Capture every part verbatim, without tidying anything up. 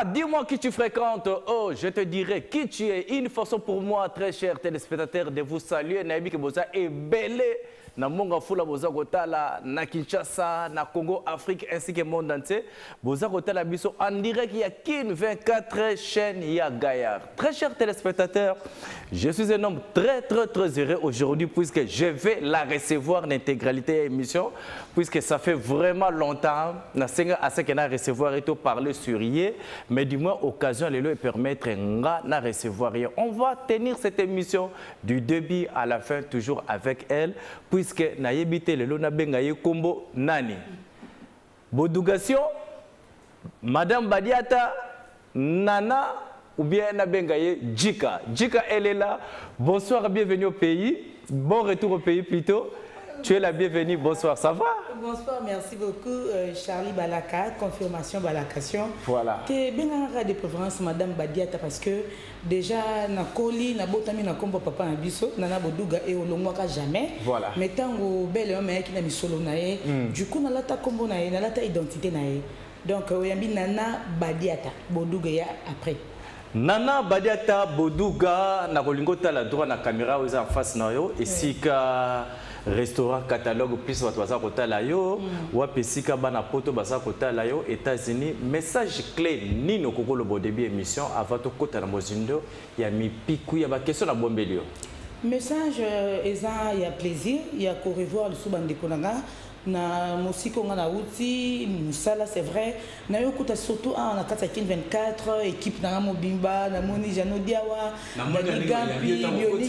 Dis-moi qui tu fréquentes. Oh, je te dirai qui tu es. Une façon pour moi, très chers téléspectateurs, de vous saluer. Naïbi Kebosa est belle. Na monga fula boza kotala na Kinshasa, na Congo, Afrique ainsi que le monde entier. Boza kotala biso en direct il y a Kin vingt-quatre chaînes il y a Gaillard. Très chers téléspectateurs, je suis un homme très très très heureux aujourd'hui puisque je vais la recevoir l'intégralité de l'émission puisque ça fait vraiment longtemps na senga à ce que na recevoir et tout parler sur yé mais du moins occasion les le permettre nga na recevoir yé. On va tenir cette émission du début à la fin toujours avec elle puisque na yebite lelo na benga ye kombo nani Bodugation Madame Badiata Nana ou bien na benga ye Djika. Djika elle est là. Bonsoir, bienvenue au pays. Bon retour au pays plutôt. Tu es la bienvenue, bonsoir, ça va? Bonsoir, merci beaucoup euh, Charlie Balaka, confirmation, balacation. Voilà. Tu es bien en de préférence Madame Badiata parce que déjà na koli na botami na kombo papa na biso nana boduga et olongwaka jamais. Voilà. Mais tango belle homme qui na misolo na ye, du coup na lata kombo na ye, na lata identité na ye. Donc oyambi nana Badiata boduga ya après. Nana Badiata boduga na kolingo tala droit na caméra aux en face na yo et si ka restaurant catalogue plus wat baza kotala yo wa pesika bana poto baza kotala yo États-Unis message clé nino kokolo bo début émission avant to kota na mozindo ya mipiku ya ba question na bombeli yo message eza ya plaisir ya ko revoir le subande konanga na musiko nga na uti musala c'est vrai na yo kuta surtout en na kata Kin vingt-quatre équipe na mobimba na moni Jano Diawa na Gampi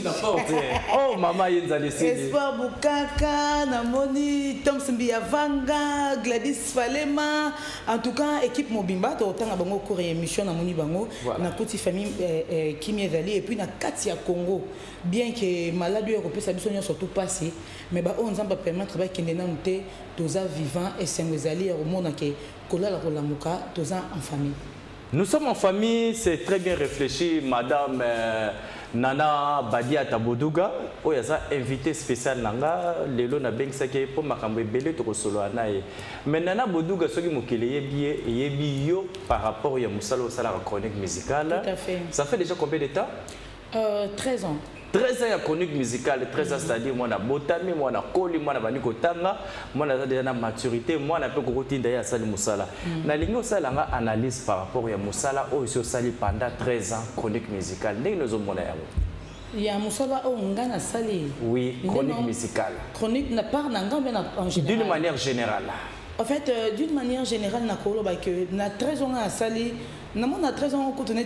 oh mama yenza lesedi Espoir Bukaka na moni Tom Simbi Avanga Gladys Falema en tout cas équipe mobimba to tanga bango ko émission na moni bango na kuti famille Kimi Ezali et puis na kati ya Congo bien que maladie européenne ça biso surtout passé mais ba on nzamba permettre ba kende na nté toza vivant et sengwezali au monde que kolala kolamuka toza en famille. Nous sommes en famille, c'est très bien réfléchi madame euh, Nana Badiata Boduga oyaza invité spécial nanga lelo na bengsake pour makambo ebele to solo anaye. Mais Nana Boduga soki mokele yebi yebi yo par rapport ya musalo sala chronique musicale. Tout à fait. Ça fait déjà combien de temps? Euh, treize ans. treize ans de chronique musicale, treize ans, c'est-à-dire moi na botami, moi na koli, moi na baniko tanga, moi na déjà na maturité, moi na peu kokoti ndaya sali musala. Na lingo sala nga analyse par rapport ya musala o iso sali pendant treize ans chronique musicale. Ndenge nous omona yango. Il y a musala o ngana sali. Oui, chronique musicale. Chronique na part na ngamba en général. D'une manière générale. En fait, euh, d'une manière générale na kolo ba que na treize ans à sali. On a treize ans, on a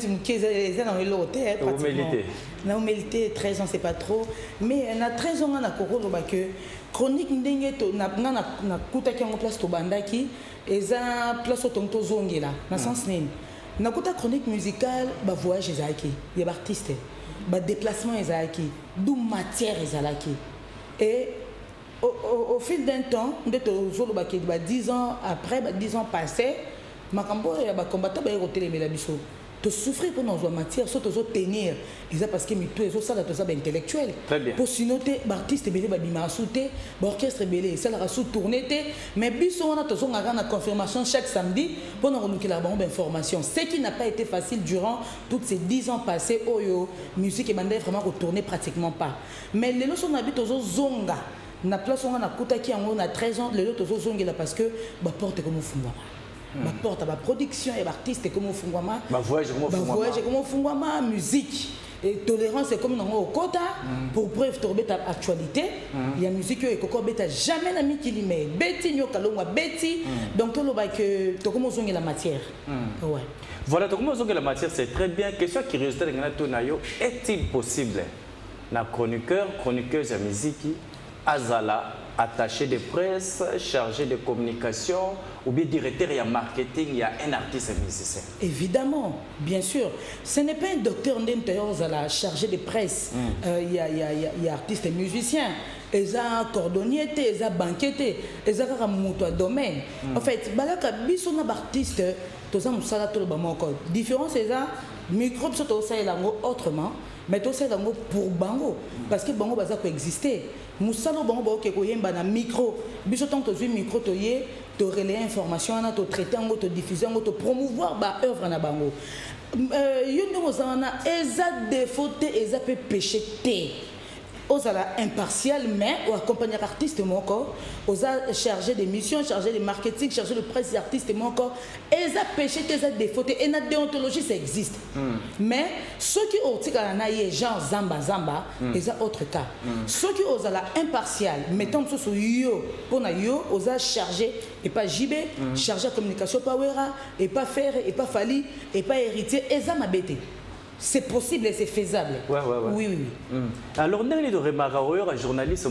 humilité, treize ans, c'est pas trop. Mais on a treize ans, on a que chronique on a place to bandaki et ça place au tonto zongi là, dans sens nini. On a chronique musicale, bah voyage ezaki, il y a artistes, bah déplacement ezaki, d'où matière ezalaki. Et au, au, au fil d'un temps, on a dix ans après, dix ans passés. Makambo ya ba combattant ba roteler mais la biso to souffrir pour nos matière soit to tenir ils parce que mito ezo sala to ça ba intellectuel pour sinoter ba artiste belé ba bima souté ba orchestre belé ça la sous tourner mais biso on a to zonga na confirmation chaque samedi pour nous renouveler la bonne information ce qui n'a pas été facile durant toutes ces dix ans passés oyo musique et bandé vraiment retourner pratiquement pas mais les leçons habite aux zonga na place on a kutaki on a treize ans les autres zonga là parce que ba porte comme fungwa ma porte à ma production et l'artiste comme Fungwama ma voyage comme Fungwama musique et tolérance c'est comme dans au quota pour bref tomber ta actualité il y a musique et coco beta jamais la mi qui mais Betty nyo kalongwa Betty donc tout le bail que to comment zonge la matière ouais voilà to comment zonge la matière c'est très bien question curiosité de ngana nayo est-il possible na chroniqueur chroniqueuse de musique azala attaché de presse, chargé de communication ou bien directeur et marketing, il y a un artiste et musicien. Évidemment, bien sûr. Ce n'est pas un docteur la chargé de presse. Il mm. euh, y, a, y, a, y a artiste et musicien. Il y a cordonnier, il y a banquier, il y a un domaine. En fait, il y a un artiste, il y a un différence, c'est ça. Micro, c'est autrement. Mais tout ça pour Bango parce que Bango baza ko exister musalo Bango ba ko yemba na micro biso tant to micro to ye te relayer information, te traiter, te diffuser, te promouvoir ba œuvre na bango. Euh, yondo ozana eza défaut te eza pe péché te. Osala impartial, mais ou accompagner artiste mon corps, osa chargé des missions, chargé de marketing, chargé de presse artiste mon corps, et ça péché, et ça défaut, et la déontologie ça existe. Mm. Mais ceux qui ont tika na yé genre zamba zamba, et ça autre cas. Mm. Ceux qui osent la impartial, mettons sur yo pour na yo, osa chargé et pas J B, mm. chargé communication powera, et pas faire, et pas fali, et pas héritier, et ça m'a bêté. C'est possible et c'est faisable. Ouais, ouais, ouais. Oui, oui, oui. Mm. Alors, nous avons remarqué un journaliste,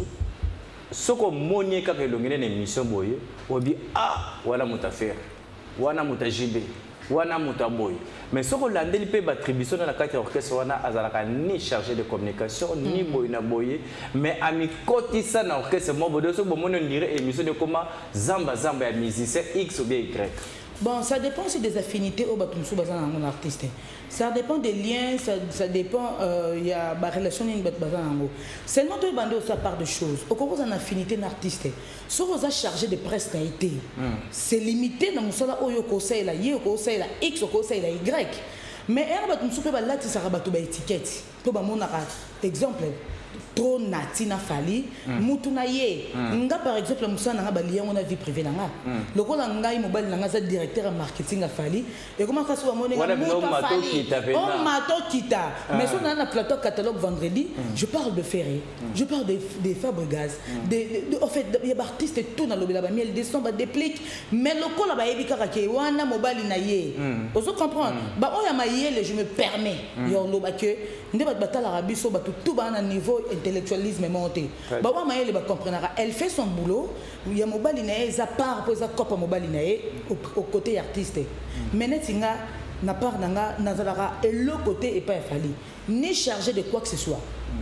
ce qu'on m'a dit quand il a une émission, on dit ah, voilà mon affaire, voilà mon J B, voilà mon boy. Mais ce qu'on a dit, il attribution dans la carte orchestre, on a ni chargé de communication, ni boy na boy, mais à mi côté ça dans l'orchestre, moi, je dirais émission de comment Zamba Zamba musicien X ou bien Y. Bon, ça dépend aussi des affinités au batumsu bazan mon artiste. Ça dépend des liens, ça, ça dépend il euh, y a ma relation avec bazan en seulement toi bandé ça part de choses. Au concours en affinité d'artiste. Si vous êtes chargé de personnalité, mm. c'est limité dans mon sala oyo conseil la y conseil la X conseil la Y. Mais un batumsu peut ba là ça rabatu ba étiquette. To ba mon exemple trop natina fali mutuna ye nga par exemple musa na ba lien on a vie privée nanga lokola ngai mobile nanga za directeur marketing a fali et comment ça soit monnaie muta fali on mato kita mais sur na plateau catalogue vendredi je parle de Ferré je parle des des Fabregas des en fait il y a artistes tout dans le ba miel des sons ba déplique mais lokola ba yebi kaka ke wana mobile na ye vous comprenez ba o ya mayele je me permets yo lo ba que ndé ba batala rabiso ba tout ba na niveau intellectualisme monté. Bah ouais, elle va comprendre. Elle fait son boulot. Il y a mobile nae, ça part pour ça cop mobile nae au côté artiste. Mais netinga n'a pas nanga nazalara et le côté est pas fallu ni chargé de quoi que ce soit.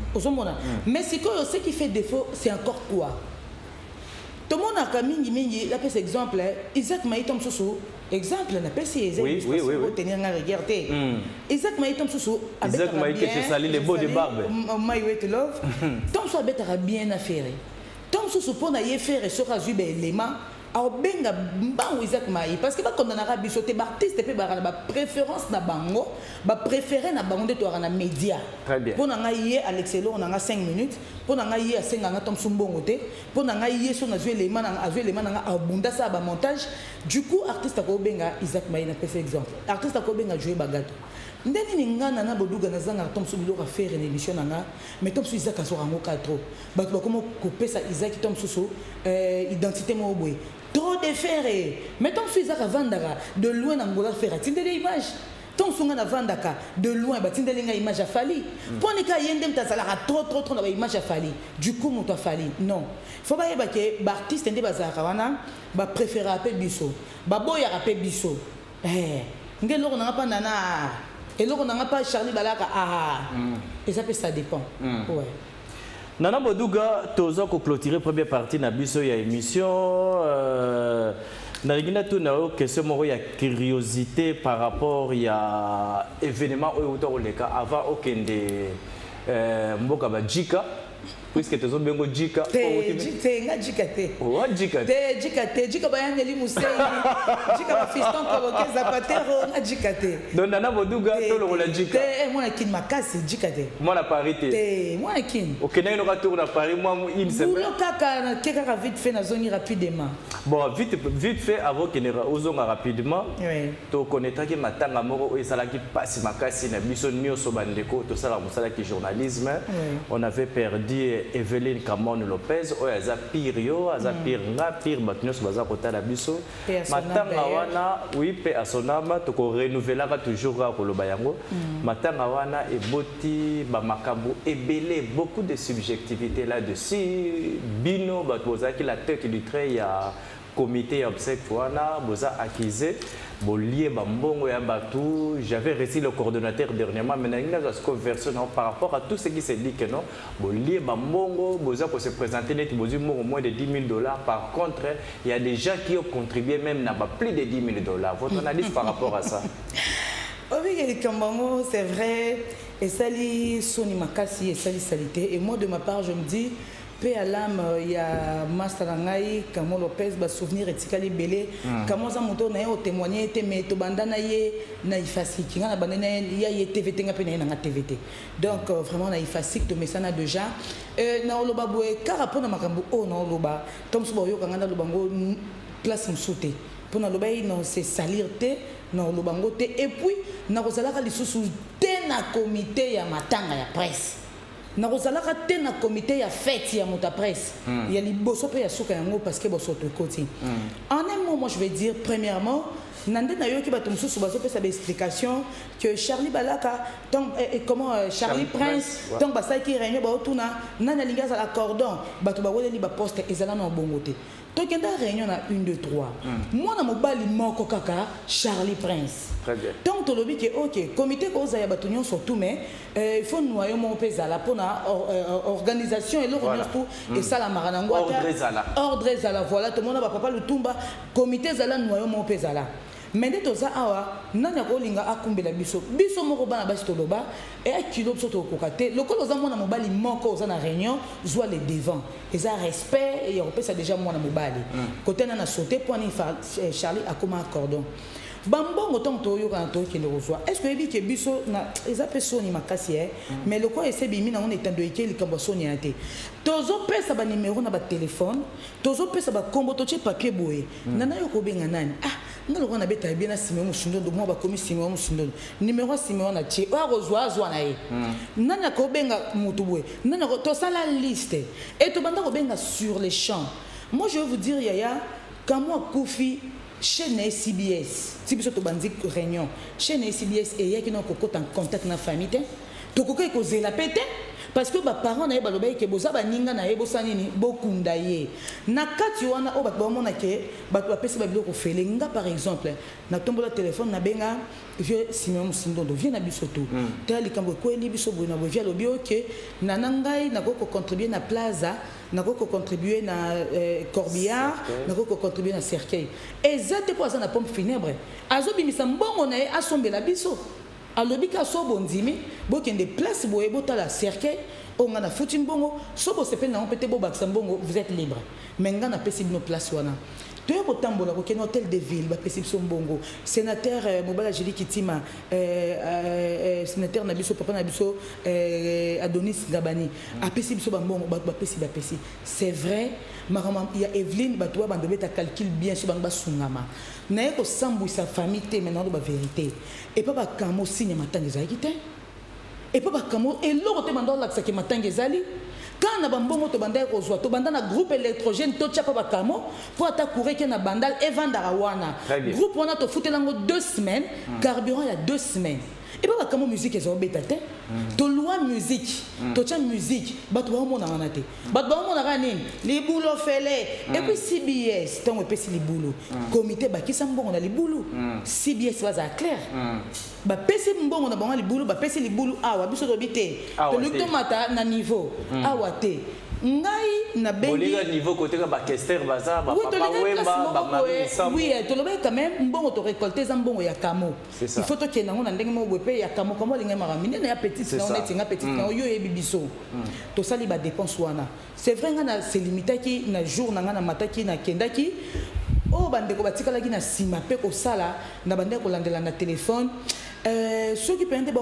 Mais c'est que ce qui fait défaut, c'est encore quoi? Tout le monde a quand mingi mingi. Là, par exemple, Isaac Maïtom Soso. Exemple, on appelle si Isaac. Oui, oui, oui. Pour tenir un regard. Isaac Maïtom Soso. Isaac Maïtom Soso, sali les beaux de barbe. My way to love. Tom soit bête à bien affaire. Tom Soso pour n'aller faire et sera zube élément. Alors benga mbang Isaac Maï parce que ba condamnera bisoté ba artiste pe ba ba préférence na bango ba préférer na bango de to na média. Très bien. Pour na yé à l'excellent on a cinq minutes pour na yé à cinq nga tom sumbongo te pour na yé so na jouer les man na jouer les man na abunda ça ba montage du coup artiste ko benga Isaac Maï na pese exemple artiste ko benga jouer bagato ndeni ningana na boduga na zanga tom subilo ka faire une émission na mais tom Isaac a so rango quatre ba ba comment couper ça Isaac tom suso euh identité mo boy trop de faire mais tant que ça vandaka de loin n'angola faire tinde des images tant que na vandaka de loin ba tinde linga image a fali pour ne ka yendem ta sala trop trop trop na image a fali du coup mon to fali non faut pas yeba que ba artiste ndé bazaka wana ba préférer appeler biso ba boya appeler biso eh ngelo na pa nana et là on n'a pas Charlie Balaka ah et ça peut ça dépend ouais. Nana Boduga, tozo ko clôturer première partie na biso ya émission. Euh, na rigina tout na question moro ya curiosité par rapport ya événement au autour le cas avant okende euh mboka ba jika puisque tozo bengo jika te nga jika te o jika te jika te jika ba yaneli musei jika ba fiston ko ke zapatero nga jika te donc Nana Boduga to lo la jika te moi kin makasi jika te moi na Paris te te moi kin OK na ino ka tour na Paris moi une semaine boulot kaka na keka vite fait na zone rapidement bon vite vite fait avant que ne ozonga rapidement oui to connaître que matanga moko o sala ki passe makasi na biso nyoso bandeko to sala musala ki journalisme on avait perdu Evelyne Camon Lopez o aza pire yo aza pire nga pire batnyos baza kota la biso matanga wana oui pe asonama to ko renouveler toujours ko loba yango matanga wana eboti ba makabu ebele beaucoup de subjectivité là-dessus bino batwoza ki la tête du trait ya comité obsèque wana boza accusé bolier bambongo ya batu j'avais reçu le coordonnateur dernièrement mais n'a pas version par rapport à tout ce qui s'est dit que non bolier bambongo boza pour se présenter net bozu au moins de dix mille dollars par contre il y a des gens qui ont contribué même n'a pas plus de dix mille dollars votre analyse par rapport à ça? Oui les Kambango c'est vrai et sali soni makasi et sali salité et moi de ma part je me dis Paix à l'âme, il y a Mastarangaï, Kamo Lopez, bah souvenir et Tikali Belé, Kamo Zamoto na yo témoigner, te mais to bandana yé na ifasi, qui na bandana y a yé T V T nga pe na na T V T. Donc vraiment na ifasi to mesana déjà. Euh na oloba boé car rapport na makambo o na oloba, comme so boyo kanga na lobango place msoute. Pour na loba non c'est salir te, na olobango te et puis na kozalaka lisusu te na comité ya matanga ya presse. Na kozalaka te na comité ya fête ya mota presse. Il y a les bosso pe ya suka yango parce que bosso to côté. En un mot, moi je vais dire premièrement, nande na yo ki bato mususu bazo pesa explication que Charlie Balaka donc et comment euh, Charlie, Charlie Prince ouais. Donc basa ki réunion ba otuna nana linga za la cordon bato ba wele li ba poste ezala na bongote. Donc il y a une réunion à une, deux, trois. Moi, je suis moko kaka Charlie Prince. Très bien. Donc, tu as dit que, ok, comité cause ya batunion surtout, mais il faut noyer mon pésala pour la organisation et l'organisation tout et ça la maranango. Ordre zala. Ordre zala. Voilà, tout le monde va pas le tumba. Comité zala noyer mon pésala. Mais dès que ça awa, nana ko linga akumbe la biso. Biso moko bana basi toloba et a kilo biso to kokate. Le kolo za mona mobali moko za na réunion, zoa les devant. Et ça respect et on peut ça déjà mona mobali. Côté nana sauté pour ni Charlie akoma cordon. Bambongo tant to yo kan to ki le reçoit. Est-ce que ebi ke biso na eza peso ni makasi eh mais le quoi ese bimi na on etando eke likambo soni ate. Tozo pesa ba numéro na ba téléphone, tozo pesa ba kombo to che papier boye. Nana yo ko benga nani? Ah ngalo ko na beta bien na Simeon Mushindo do mo ba komi Simeon Mushindo. Numéro Simeon na che wa reçoit zwa na e. Nana ko benga mutu boye. Nana ko to sala liste et to banda ko benga sur les champs. Moi je vais vous dire yaya quand moi Koufi chaîne C B S, si vous êtes au bandit réunion, chaîne C B S et il y a qui n'ont pas en contact dans la famille, tu peux causer la pété parce que les parents n'ont pas l'obéi que boza ba ninga na ebo sanini beaucoup ndaye. Na kati wana o ba ba mona ke ba to apesi ba biloko felenga par exemple na tombo la téléphone na benga je Simeon Musindo do vient na bisoto. Tali kambo ko eli biso bo na bo via lobi OK na nangai na ko contribuer na plaza. N'a pas contribué à euh, Corbillard, n'a pas contribué à Cercueil. Et ça, c'est pour ça que la pompe funèbre. Azo bimisa mbongo na a sombé la biso. Alors bika so bondimi, bo kende place bo ebota la Cercueil, on a foutu mbongo, so bo sepel na on peut bo baksa mbongo, vous êtes libre. Mais ngana pesi no place wana. Tu es au Tambola, au hôtel de ville, Bapesi Bongo, sénateur Mobala Jeli Kitima, sénateur Nabiso, papa Nabiso, Adonis Gabani, Apesi Bongo, Bapesi Bapesi. C'est vrai, il y a Evelyne Batoua Bandobé, tu calcul bien sur Bamba Sungama. N'a pas Sambou sa famille, maintenant de la vérité. Et pas Kamo signe matin des Aïkités. Et pas Kamo, et l'autre demande là que matin des Ali. Quand on a bambongo to bandai kozwa to bandana groupe électrogène to tchapa bakamo pour attaquer que na bandal et vendre wana groupe on a to fouté lango deux semaines carburant il y a deux semaines et pas bakamo musique ils ont bétaté to loi musique to tcha musique ba to mona wanate ba ba mona rani li boulot fele et puis C B S tant on peut si li boulot comité ba ki sambongo na li boulot C B S va ça clair ba pesi mbongo na bango li boulot ba pesi li boulot awa biso to bité to luto mata na niveau awa te ngai na bengi oliga niveau côté ba kester baza ba papa wemba ba mami sam oui to lobe quand même mbongo to récolter za mbongo ya kamo il faut to kena ngona ndenge mo bwepe ya kamo comme linga maramine na ya petite na on est nga petite na yo yebi biso to sali ba dépense wana c'est vrai ngana c'est limité ki na jour na ngana mataki na kendaki oh bandeko batikala ki na sima pe ko sala na bandeko landela na téléphone. Euh, ceux qui pensent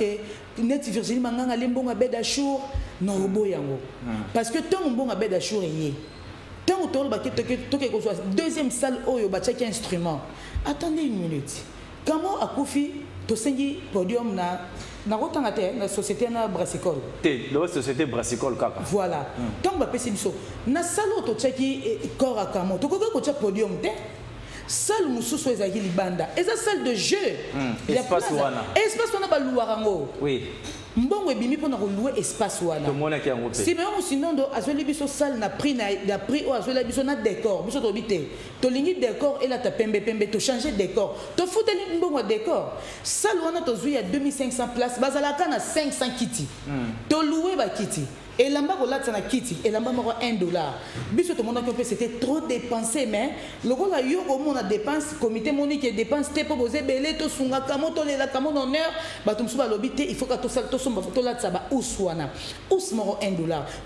que net Virginie Manganga limbonga bedachour non robo yango parce que tant bon bedachour est tant que tolo baké toke ko deuxième salle oyo ba check instrument attendez une minute comment akufi to sengi podium na na rotanga te na société na brassicole te la société brassicole kaka voilà tant ba pesi biso na salle to check corps akamo to ko ko check podium te salle mususu ezaki libanda eza salle de jeu mm. espace wana espace wana ba luarango oui mbongo ebimi pona ko louer espace wana to mona ki yango pe si même sinon do azoli biso salle na prix na na prix o azoli biso na décor biso to bité to lingi décor et la ta pembe pembe to changer décor to fouteli mbongo décor salle wana to zui ya deux mille cinq cents places bazalaka na cinq cents kiti mm. to louer ba kiti. Et là-bas, on a quitté. Et là-bas, on a un dollar. Biso tout le monde a c'était trop dépensé, mais le gars a eu on a dépense, comité monique et dépense, t'es pas posé belé, tout sunga kamo, tout les la kamo d'honneur, bah tout souba l'obité, il faut que tout ça, tout son bateau là, ça va où soit na, où se mort un dollar. To louer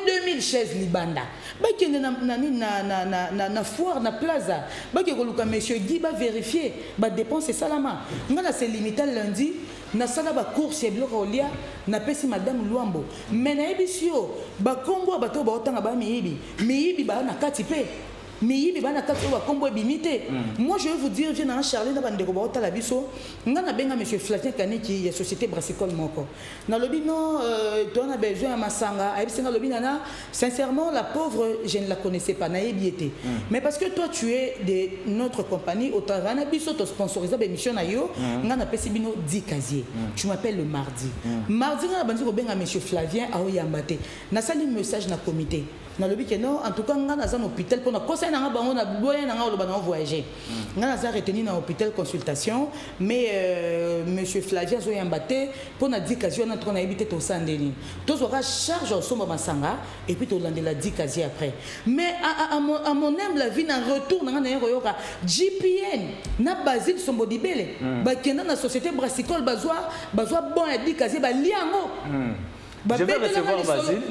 deux mille chaises libanda bakende na na na na na na foire na plaza bakeko luka monsieur Guy ba vérifier ba dépense salama ngana c'est limité lundi na sala ba course et bloc olia na pesi madame Luambo mais na ebisio ba kombo bato ba otanga ba miibi miibi ba na kati pe miibi ba na kati ba kombo bimité. Moi je vais vous dire je na Charlie na bandeko ba otala biso ngana benga monsieur Flavien Kaniki ya société brassicole moko na lobi non tu as besoin à masanga ayebisi na lobi nana sincèrement la pauvre je ne la connaissais pas na yebiete mais parce que toi tu es de notre compagnie au travail biso to sponsoriser ba émission na yo ngana pesi bino dix casiers tu m'appelles le mardi mardi ngana bandi ko benga monsieur Flavien a oyambate na sali message na comité na lobi que non en tout cas ngana za hôpital pour na conseil na bango na boya na ngalo bana voyager ngana za retenu na hôpital consultation mais euh, monsieur Flavien zo yambate pour na dix casiers na tro na habité to sandeni to aura charge au somba masanga et puis to landela dix casiers après mais à, à, à, mon, à mon humble avis na retour na ngana yoka G P N na Basile Sombodibele mm. ba kenda na société brassicole bazwa bazwa bon à dix casiers ba liango mm. Je vais recevoir Basile.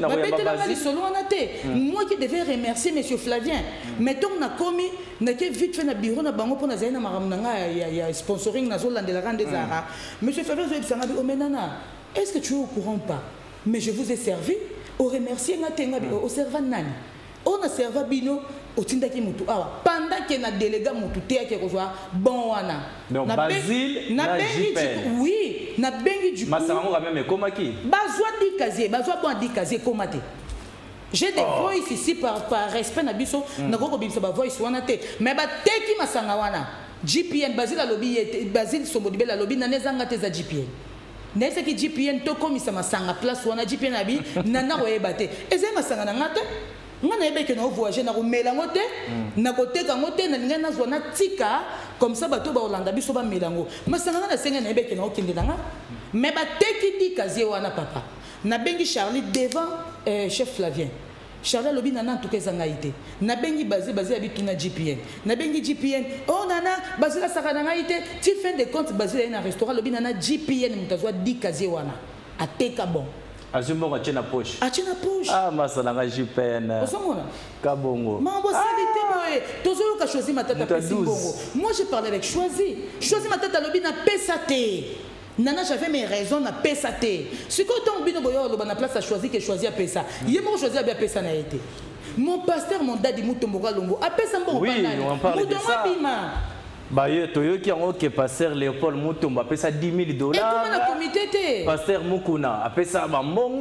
Moi qui devais remercier monsieur Flavien. Mettons na komi na ke vite fait na bureau na bango pour na zaina maramnanga il y a sponsoring na zone de la grande Zara. Monsieur Flavien zo ebisanga bi omenana. Est-ce que tu es au courant pas? Mais je vous ai servi au remercier na tenga au servant nani. On a servi bino au tindaki mutu awa pendant que na délégué mutu te ke kozwa bon wana. Donc Basile na J P N. Oui, na bengi du coup. Masango quand même komaki. Bazwa dix casiers, bazwa bon dix casiers komate. J'ai des oh. voices ici par par respect na biso na ko bimisa ba voice wana te mais ba teki masanga wana. G P N Basile lobby Basile Sombodibele lobby na nezanga te za G P N. Nese ki G P N to komisa masanga place wana G P N abi nana koyeba te. Eze masanga na ngata ngana ebeke na voyager na ko melango te na ko teka ngote na ngana na zona tika comme ça bato ba Olanda biso ba melango masanga na senga na ebeke na okinde nga mais ba teki di kazie wana papa na bengi Charlie devant euh, chef Flavien Charlie lobi nana tout cas ngaité na bengi basé basé habitu na G P N na bengi G P N oh nana basé la saka na ngaité tu fin de compte basé na restaurant lobi nana G P N mutazwa di kazie wana ateka bon Azumbo achena poche. Achena poche. Ah masala nga J P N. Osomona. Kabongo. Mambo salité boy. Tozo ka choisi matata pesi bongo. Moi j'ai parlé avec Choisi. Choisi matata lobi na pesate. Nana j'avais mes raisons na pesate. Ce que ton bino boyo lo na place a choisi que choisi a pesa. Yemo choisi a bien pesa na été. Mon pasteur mon dadi mutomboka longo a pesa mbongo oui, on parle de ça. Bah, il y a un pasteur Léopold Moutomba, il ça dix mille dollars. Et comment la comité pasteur Mukuna, il ça Mongo.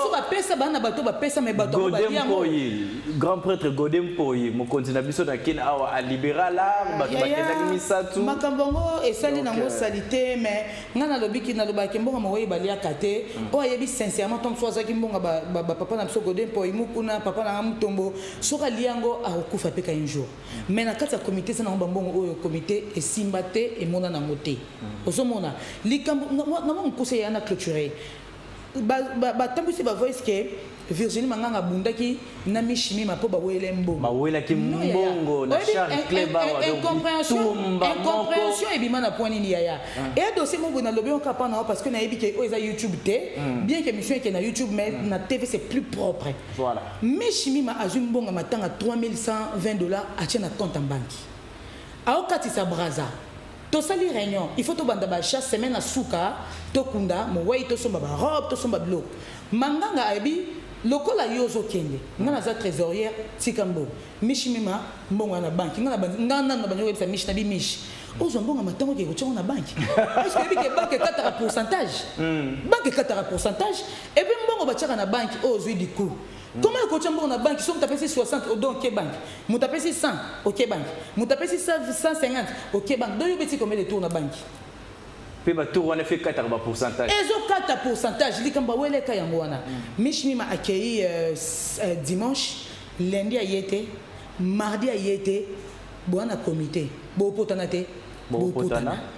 Godem Poyi, grand prêtre Godem Poyi, mon continent na kin awa a libéral là, bakena misatu. Makambongo et sali na ngo salité mais ngana lobiki na lobaki mbonga mo balia kate. O yebi sincèrement tom soza ki mbonga ba papa na biso Godem Poyi Mukuna papa na Mutombo soka liango a okufa peka un jour. Mais na kata comité ça na mbongo o comité et simbate et mon anamoté. Osomona, likambo na mo conseiller ana clôturer. Ba ba tambusi ba voice que Virginie Manganga bundaki na mishimi mapo ba welembo. Ba wela ki mbongo na Charles Cléba wa incompréhension incompréhension et bima na point ni yaya. Et dossier mo na lobi on kapana parce que na yebi que oza YouTube té bien que mission que na YouTube mais na T V c'est plus propre. Voilà. Mishimi ma azumbonga matanga trois mille cent vingt dollars a tient na compte en banque. Aokati sa braza to sali réunion il faut to banda ba chaque semaine à souka to kunda mo wai to somba ba robe to somba blok manganga abi lokola yozo kende ngana za trésorière tikambo mishimima mbonga na banki ngana ngana na banyo sa mish na bi mish ozo mbonga matango ke ko na banki parce que bi ke banque quatre pourcentage banque quatre pourcentage et puis mbongo ba tchaka na banki ozo di coup. Comment le coach na banque sont tapé soixante au don OK banque. Mu tapé cent OK banque. Mu tapé cent cinquante OK banque. Donc il petit combien de tours na banque. Puis ba tour on a fait quatre pourcentage. Et zo quatre pourcentage li kamba wele ka yango wana. Mishmi m'a accueilli dimanche, lundi a yete, mardi a yete, bon na comité. Bo potana te. Bo potana.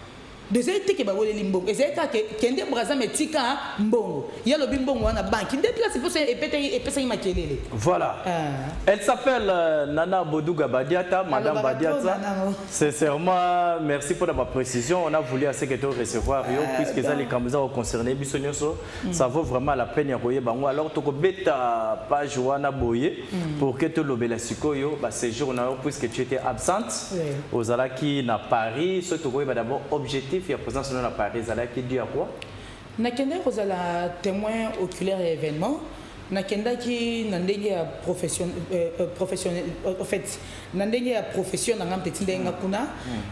Deuxième été que babolé limbongo. Et c'est que kende braza metika mbongo. Il y a le bimbongo à la banque. Il déplace pour ça et péter et péter makelele. Voilà. Ah. Elle s'appelle euh, Nana Bodouga Badiata, Madame alors, Badiata. Sincèrement, merci pour la précision. On a voulu assez que tu recevoir Rio ah, puisque ça les caméras concernés bisonyoso. Mm. Ça vaut vraiment la peine de bango. Alors tu peux beta page wana boye pour que tu l'obéis la sikoyo. Bah ces jours là puisque tu étais absente aux Alaki na Paris, ce tu peux d'abord objectif. Il y a présence dans la Paris, qui dit à quoi? Nakenda kozala témoin oculaire et événement. Nakenda qui nandenge professionnel professionnel en fait nandenge profession na ngam petit ndenga kuna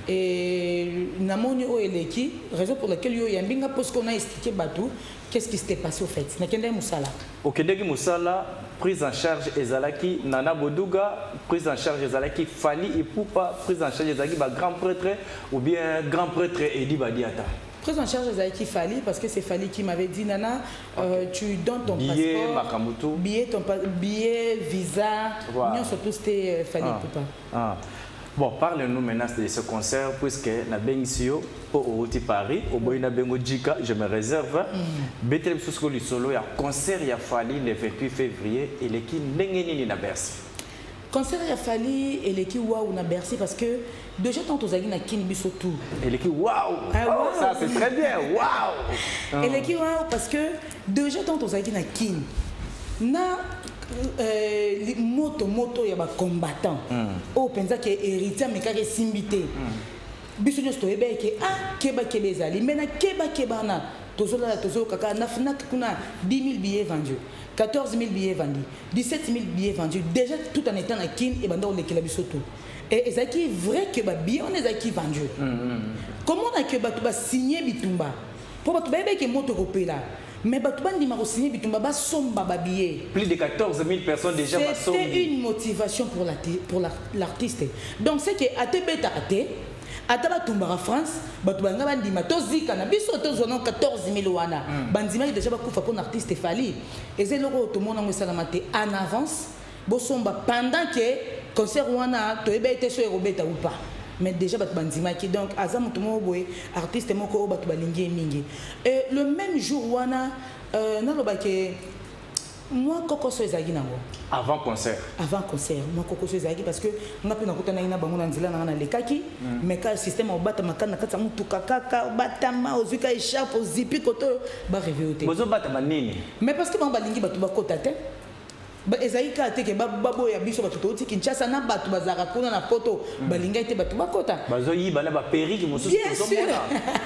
et namoni o eleki raison pour laquelle yo yambinga parce qu'on a expliqué batou qu'est-ce qui s'était passé au fait. Nakenda musala. Okendeki musala prise en charge ezalaki Nana Bodouga prise en charge ezalaki Fali Ipupa prise en charge ezalaki ba grand prêtre ou bien grand prêtre Edi Badiata. Prise en charge ezalaki Fali parce que c'est Fali qui m'avait dit Nana euh, tu donnes ton billet, passeport Makamutu. billet ton billet visa voilà. Nous surtout c'était Fali ah. Ipupa. Ah. Bon, parlez-nous maintenant de ce concert, puisque na Bengisio, pour Oti Paris, au Boyna Bengo Djika, je me réserve. Betel Sousko Solo, il y a concert, il y a Fali le vingt-huit février, et l'équipe Nengenini na Bercy. Concert, il y a Fali et l'équipe Waouh na Bercy, parce que déjà, tant aux Agui na Kin Bisotou. Et l'équipe Waouh! Ah, wow. Oh, ça c'est très bien, Waouh! Et l'équipe Waouh, parce que déjà, tant aux Agui na Kin, na. Euh, moto moto ya ba combattant o penza ke héritier mais ka simbité biso nyo stoyeba ke ah keba keba ezali mena keba keba na tozola tozo kaka na fnak kuna dix mille billets vendus quatorze mille billets vendus dix-sept mille billets vendus déjà tout en étant à kin et banda on lekela biso tout et ezaki vrai que ba billets on ezaki vendus comment on a que ba to ba signer bitumba pour ba to ba ke moto kopela. Mais signé plus de quatorze mille personnes déjà. C'était une motivation pour l'artiste. Donc c'est que à te beta à te ataba tumbara France batubanga bandima tozika na biso tozono quatorze mille wana bandima déjà bakufa pour artiste Fali et c'est loko tout monde en salamate en avance bosomba pendant que concert wana to eba été sur robeta ou pas. Mais déjà bandima qui donc azam tout monde boy artiste moko batu balingi mingi et le même jour wana euh na lobake moi koko so ezagi nango avant concert avant concert moi koko so ezagi parce que on a pu nakota na ina bango na nzela na na lekaki mais ka système obata makana kata mutu kaka batama ozuka échappe ozipi koto ba réveiller bozo bata manini mais parce que ba balingi batu bakota te ba ezaika te ke babo ya biso batu toti Kinshasa na batu bazaka kuna na poto balinga ite batu bakota bazo yiba na ba periki mosusu tozomona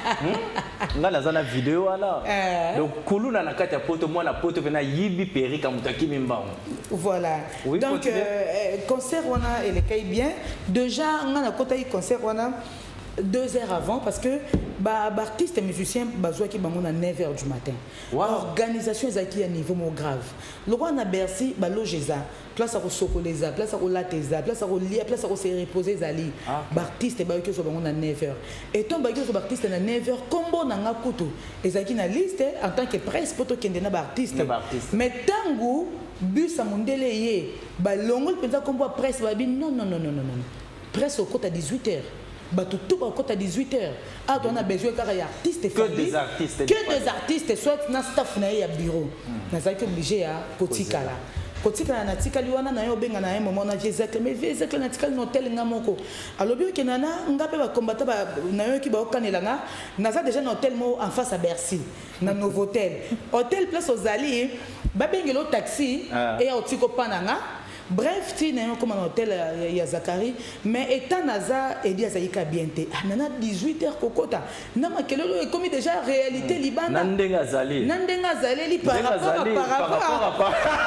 ngala zana vidéo ala donc kuluna na kati ya poto mwana poto pena yibi perika mutaki mimbango voilà oui, donc euh, concert wana ele kay bien déjà ngana kota yi concert wana deux heures avant parce que bah artistes et musiciens bazoa qui bango na neuf heures du matin. Wow. Organisation ezaki à niveau mo grave. Le roi na Bercy ba logeza, place à sokoleza, place à lateza, place à lia, place à se reposer zali. Ba artiste ba ki so bango na neuf heures. Et ton ba ki so artiste na neuf heures combo na ngakutu. Ezaki na liste en tant que presse poto kende na ba artiste. Mais tangu bus à mondele ye ba longol penza combo presse ba bi non non non non non. Presse au côté à dix-huit heures. Tout au côté à dix-huit heures. Ah, on a besoin d'artistes. Que des artistes. Que des artistes, soit dans staff na ya bureau. Nous sommes obligés à kotikala. Kotikala na tikali wana na yo benga na un moment na Jésus mais Jésus na tikali no tel ngamoko. Alors bien que nana ngape ba combattre ba na yo ki ba okanela nga naza déjà no tel mo en face à Bercy na Novotel. Hôtel place aux Alliés, ba bengelo taxi et otiko pananga. Bref, tu n'es pas comme un hôtel à Zakari, mais étant Naza et dit à Zaïka bien, nana dix-huit heures kokota. Nama kelelo est comme déjà réalité libana. Nandenga Zali. Nandenga Zali par rapport par rapport.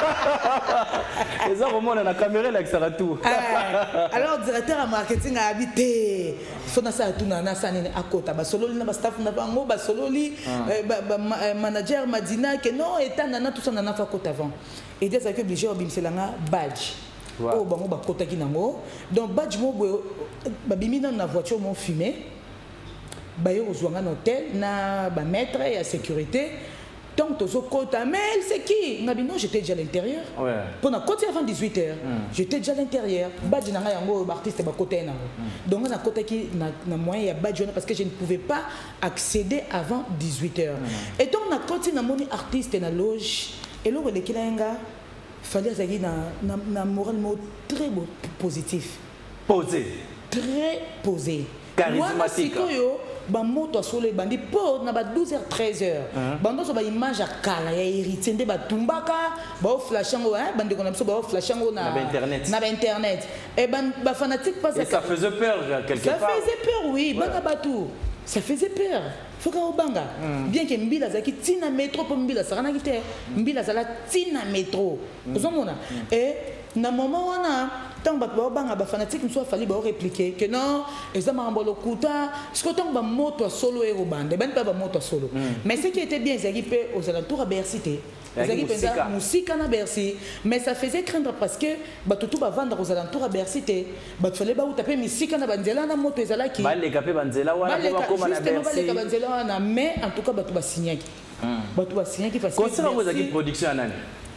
Les gens remontent la caméra là que ça tout. Alors directeur en marketing a habité. Faut na ça tout na ça à kota. Ba solo na ba staff na bango ba solo li manager Madina que non étant nana tout ça nana fa kota avant. Et des accueils obligés obimselanga badge. Oh bango ba kota ki nango. Donc badge mo ba bimi na na voiture mo fumé. Ba yo ozwanga na hôtel na ba maître et à sécurité. tant que tu as mais c'est qui? Non, j'étais déjà à l'intérieur. Ouais. Pendant côté avant dix-huit heures, mm. j'étais déjà à l'intérieur. Badji n'a rien artiste à côté. Donc on a côté qui n'a moyen à badji parce que je ne pouvais pas accéder avant dix-huit heures. Mm. Et donc on a côté na mon artiste na loge et là le kilenga fallait avoir na moral très positif. Posé. Très posé. Charismatique. Ba moto solo bandi po na ba douze heures treize heures bando so ba image ya kala ya héritier nde ba tumbaka ba flashango hein bandi kona so ba flashango na na internet na internet et ban ba fanatique pas ça ça faisait peur quelque part ça faisait peur oui banga batu ça faisait peur faut ka obanga bien que mbila zaki tina métro po mbila sarana kite mbila zala tina métro ozomona et na moment wana tant que les fanatiques ne soient fallu répliquer que non, ils ont un kuta, ce que tant que moto solo et bande, ben pas moto solo. Mais ce qui était bien, c'est qu'ils aux alentours à Bercy, ils ont musique à Bercy, mais ça faisait craindre parce que bah tout va vendre aux alentours à Bercy, bah tu fallait bah taper musique à Banzela na moto ezala qui. Bah les capé Banzela wana comme à Bercy. Mais en tout cas bah tu vas signer. Bah tu vas signer qui facile. Concernant vos équipes production anani.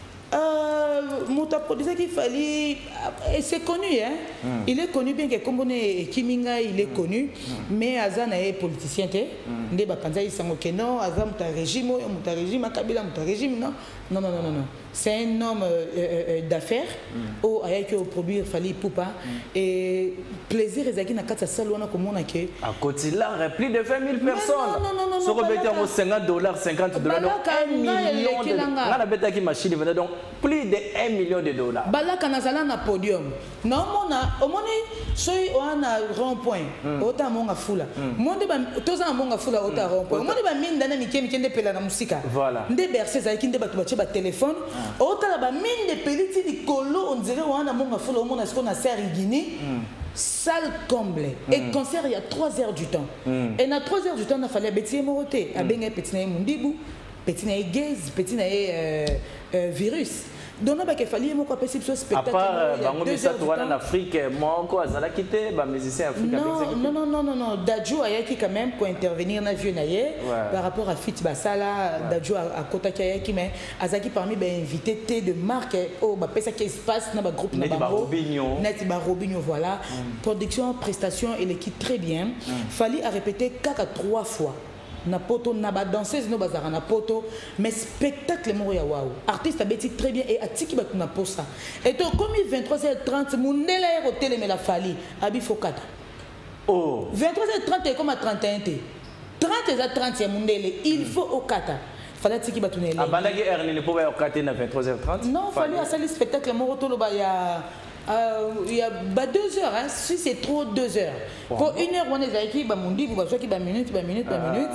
Euh, Mouta produisait qu'il fallait. Et c'est connu, hein. Mm. Il est connu bien que comme on est Kiminga, il est mm. connu. Mm. Mais Azana est politicien, tu sais. Ndé Bakanza, il s'en moque. Non, Azan, Mouta régime, Mouta régime, Kabila, Mouta régime, non. Non, non, non, non, non. C'est un homme euh, euh, d'affaires. Mm. Au avec au produit, il fallait poupa. Mm. Et plaisir, et Zaki n'a qu'à saluer comme on a que. À côté là, plus de vingt mille personnes. Non, non, non, non. Sur le bêta, cinquante dollars, cinquante dollars. un million de dollars. La bêta qui machine, donc plus de un million de dollars. Bala kanazala na podium. Non, mona, au moni, soy on a rond-point. Ota monga fula. Monde ba toza monga fula ota rond-point. Monde ba mine dana mike mike nde pela na musika. Voilà. Nde bercer za kinde ba tubache ba téléphone. Ota la ba mine de peliti di kolo on dirait on a monga fula au mona ce qu'on a serre Guinée. Salle comble. Et concert il y a trois heures du temps. Et na trois heures du temps on a fallu bêtiser moroté. A benga petit na mundibu, petit na gaze, petit na virus. Donc, il fallait que ce spectacle. À part, en Afrique, moi, quoi, ça l'a quitté, les musiciens africains. Non, non, non, non, non. Dadju a qui quand même pour intervenir dans le vieux naïe par rapport à Fit Basala, Dadju a Kota qui mais Azaki parmi les invités de marque, oh, bah, ça qui se passe dans le groupe Nabaro. Net Barobigno, voilà. Production, prestation, et l'équipe très bien. Fallait répéter quatre à trois fois. Na poto na ba danseuse no bazara na poto mais spectacle mo ya waouh artiste abeti très bien et atiki ba na posa et donc comme vingt-trois heures trente mundela ero télé mais la fali abi fokata oh vingt-trois heures trente et comme à trente et un t trente heures trente ya mundele il faut au kata fallait atiki ba tunele abandaki heure ni po ba au kata na vingt-trois heures trente non fallait à salir spectacle mo rotolo ba ya Euh, il y a bah, deux heures, hein. Si c'est trop, deux heures. Bon. Pour une heure, on est avec qui, bah, mon dit, vous voyez, bah, minute, bah, minute, bah, minute.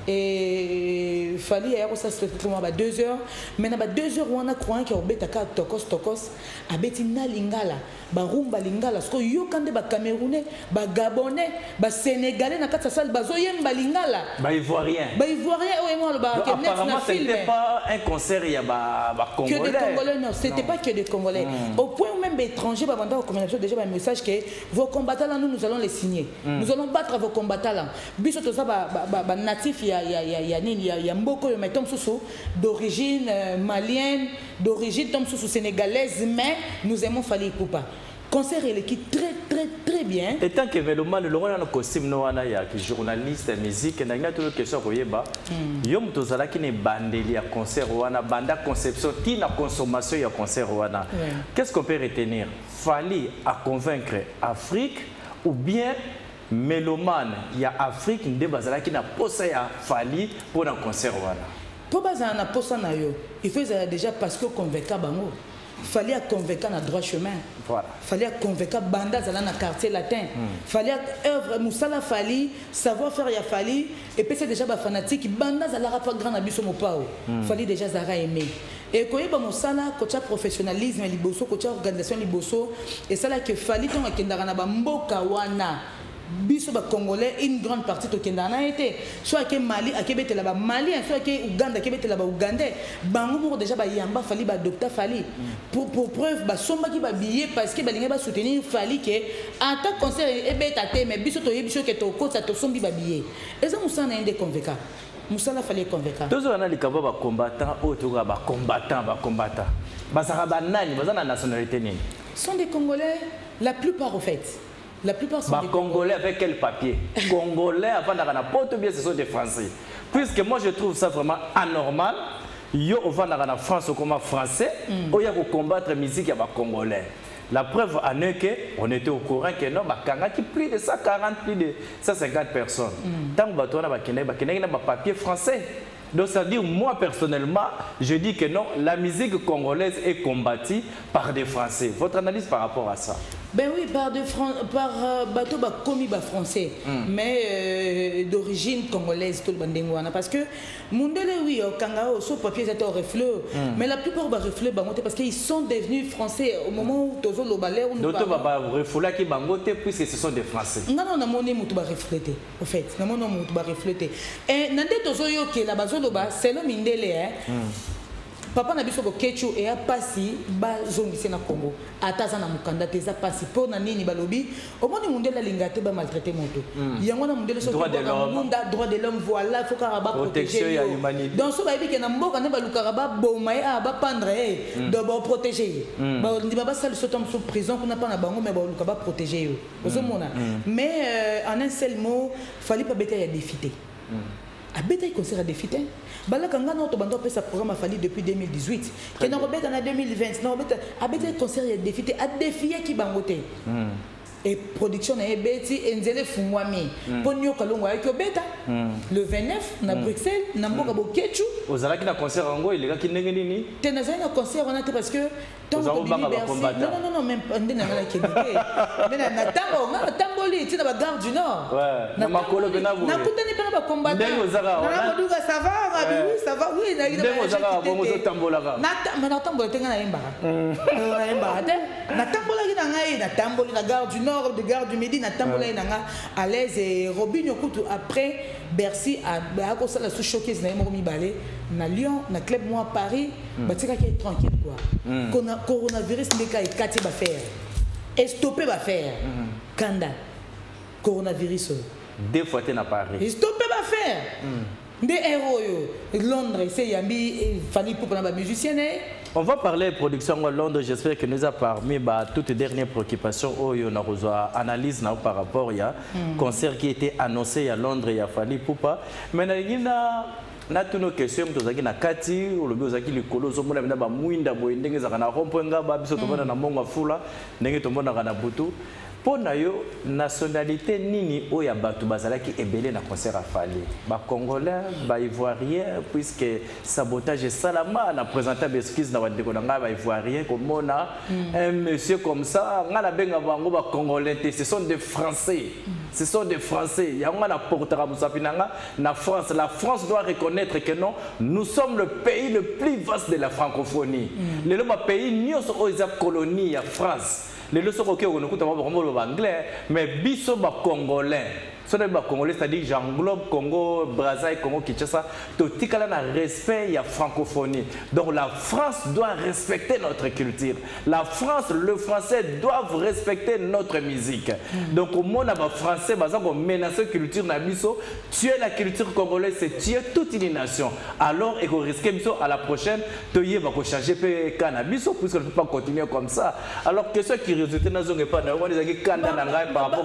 Et il fallait avoir ça, c'est bah, deux heures. Maintenant, bah, deux heures, on a croyant qu'il y a bêta tokos, tokos, à Betina Lingala, bah, rumba Lingala, parce que Yokande, bah, Camerounais, bah, Gabonais, bah, Sénégalais, n'a qu'à salle, bah, Zoyem, bah, Lingala. Bah, Ivoirien. Bah, Ivoirien, oui, moi, bah, apparemment, ce n'était pas un concert, il y a, bah, bah, Congolais. Que des Congolais, non, c'était pas que des Congolais. Mm. Au point où même étrangers, déjà un message que vos combattants là, nous, nous allons les signer. Mm. Nous allons battre vos combattants là. Biso tout ça, natif, il y a, il y a, il y a, il y a, il y a beaucoup de d'origine malienne, d'origine sénégalaise, mais nous aimons Fally Ipupa. Concert et l'équipe très très très bien. Et tant que Veloma, le long de costume, nous avons des journalistes, musique, nous avons toutes les questions pour Yeba. Yom tozala qui n'est bandeli à concert ou ana banda conception, qui n'a consommation y a concert ou ana. Qu'est-ce qu'on peut retenir? Fallait à convaincre Afrique ou bien mélomane, il y a Afrique, il y a qui n'a pas ça à Fally pour un concert ou ana. Pour baser un poste na yo, il faut déjà parce que convaincre bango. Fallait convaincre na droit chemin. Voilà. Fallait convaincre banda dans le quartier latin. Mm. Fallait œuvre Moussala Fally, savoir faire ya Fally et puis c'est déjà ba fanatique banda za la pas grand abiso mo pao. Fallait déjà zara aimer. Et quand il y a Moussala côté professionnalisme liboso côté organisation liboso et ça là que Fally ton akendara na ba mboka wana. Biso ba Congolais une grande partie to kendana été soit que Mali a kebete là ba Mali soit que Uganda kebete là ba Ougandais bango mo déjà ba yamba Fally ba docteur Fally pour pour preuve ba somba ki ba billet parce que ba linga ba soutenir Fally que en tant concert e beta te mais biso to yebiso que to ko ça to sombi ba billet et ça nous ça na inde convaincant musala fallait convaincre. Tous on a les capables de combattants, autour de combattants, de combattants. Basaraba nani, basana nationalité ni. Sont des Congolais, la plupart au fait. La plupart sont bah, des Congolais. Congolais avec quel papier? Congolais avant d'avoir porte bien, ce sont des Français. Puisque moi je trouve ça vraiment anormal. Yo on va dans la France comme français, mm. il y a pour combattre la musique à Congolais. La preuve en est que on était au courant que non, bah qui plus de cent quarante, plus de cent cinquante personnes. Mm. Tant que on a un papier français. Donc ça veut dire moi personnellement, je dis que non, la musique congolaise est combattue par des Français. Votre analyse par rapport à ça? Ben oui, par des Fran par euh, bateau bah, commis bah, français, mm. mais euh, d'origine congolaise tout le bandengouana. Parce que Mundele oui, au Kangao, sur papier c'était au reflet, mm. mais la plupart bah reflet bangote parce qu'ils sont devenus français au moment où tozo le balai ou nous. D'autres bah reflet qui bangote puisque ce sont des Français. Non non, non mon nez moutou bah refléter. Au fait, non mon nom moutou bah refléter. Et nande tozo yo que la bazo loba c'est le Mindele hein. Mm. Papa na biso ko kechu et a pasi ba zongisi na Congo ataza na mukanda teza pasi po na nini balobi omoni mundela lingate ba maltraiter moto yango na mundela so droit de l'homme droit de l'homme voilà faut ka ba protéger ya humanité donc so ba bi ke na mboka na baluka ba boma a ba pendre de ba protéger ba ndiba ba sal sotom sous prison kuna pa na bango mais ba luka ba protéger yo ozomona mais en un seul mot fallait pas bêter ya défiter a bêter concert à défiter. Bala kanga na otobando pe sa programme a fallu depuis deux mille dix-huit. Que na robeta na deux mille vingt, na robeta a bêter concert à défiter, a défier qui bangote. Et production na ebeti enzele fungwami. Ponyo kalongo avec obeta. Le vingt-neuf na Bruxelles, na mboka bokechu. Ozalaki na concert ngo il ki ndenge nini? Te na zana concert on a parce que tant que non non non même ndena na kebite. Ndena na tango na tamboli ti na ba gare du Nord. Ouais. Na makolo bena vous. Na kutani pe na ba combattant. Ndenge ozaka. Na boduga ça va, oui ça va, oui na ndenge ozaka bomo zo tambolaka. Na na tambola tenga na yemba. Na yemba te. Na tambola ki na ngai na tamboli na gare du Nord, de gare du Midi na tambola na à l'aise et Robinho Kutu après Bercy a ba ko sala sous showcase na yemo mi balé na Lyon na club moi Paris ba tika ki tranquille quoi. Qu'on a coronavirus ndeka e kati ba faire. Et stopper ba faire. Kanda. Coronavirus. Deux fois t'es à Paris. Et stopper ba faire. Des héros yo. Londres c'est yambi fallait pour na ba musicien. On va parler de production à Londres. J'espère que nous a parmi bah, toutes les dernières préoccupations. Oh, on a reçu analyse par rapport à un concert qui était annoncé à Londres. Il a fallu pour pas. Mais il y a na toutes nos questions. Nous avons na kati, ou le biozaki le colosso. Nous avons na muinda boy. N'engue zakana rompenga ba biso tomona na monga fula. N'engue tomona na butu. Pour la nationalité nini oya batu bazalaki ebele na concert a fallu ba congolais ba ivoirien puisque sabotage salama na présenter excuse na bandeko na ba ivoirien comme on a un monsieur comme ça ngala benga bango ba congolais ce sont des français ce sont des français ya ngana portera musapinanga na France. La France doit reconnaître que non, nous sommes le pays le plus vaste de la francophonie. Le pays nyos oza colonie à France. Les leçons auxquelles on écoute en anglais, mais biso ba congolais. Ce n'est pas congolais, c'est-à-dire j'englobe Congo, Brazzaville, Congo, Kinshasa. Tout le monde a respect, il y a francophonie. Donc la France doit respecter notre culture. La France, le français doivent respecter notre musique. Donc au monde français, on menace la culture nabiso, tuer la culture congolaise, c'est tuer toute une nation. Alors il faut risquer à la prochaine, tu vas changer le cannabis puisqu'on ne peut pas continuer comme ça. Alors que ceux qui résultent dans zone pas dans les Canada par rapport